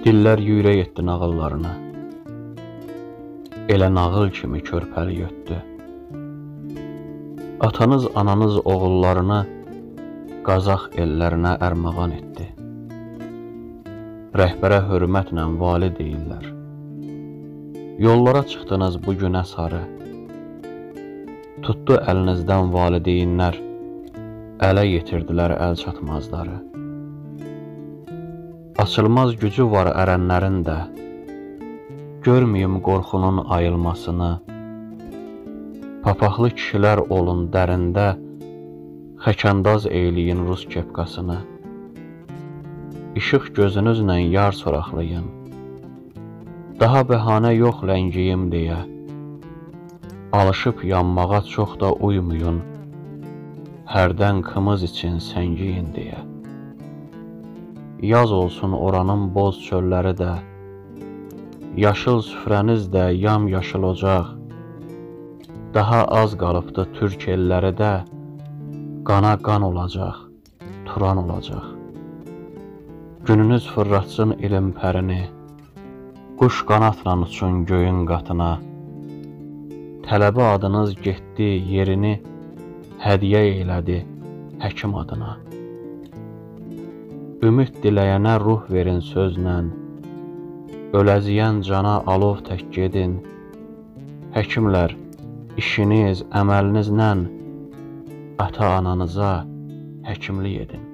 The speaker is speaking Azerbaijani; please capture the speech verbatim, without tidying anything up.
Dillər yüyrək etdi nağıllarını, elə nağıl kimi körpəli götdü. Atanız, ananız oğullarını Qazax ellərinə ərmağan etdi. Rəhbərə hörmətlə vali deyirlər. Yollara çıxdınız bu günə sarı. Tutdu əlinizdən valideynlər, ələ yetirdilər əl çatmazları. Açılmaz gücü var ərənlərin də, görməyim qorxunun ayılmasını. Papaqlı kişilər olun dərində, xəkəndaz eyliyin rus kepkasını. İşıq gözünüzlə yar soraqlayın, daha bəhanə yox ləngiyim deyə. Alışıb yanmağa çox da uymayın, hərdən qımız için səngiyin deyə. Yaz olsun oranın boz çölləri də, yaşıl süfrəniz də yam-yaşıl ocaq. Daha az qalıbdı türk elləri də, qana qan olacaq, turan olacaq. Gününüz fırratsın ilim pərini, quş qanatla uçun göyün qatına. Tələbə adınız getdi yerini, hədiyə eylədi həkim adına. Ümid diləyənə ruh verin sözlə, öləziyən cana alov tək gedin. Həkimlər, işiniz, əməlinizlə ata-ananıza həkimlik edin.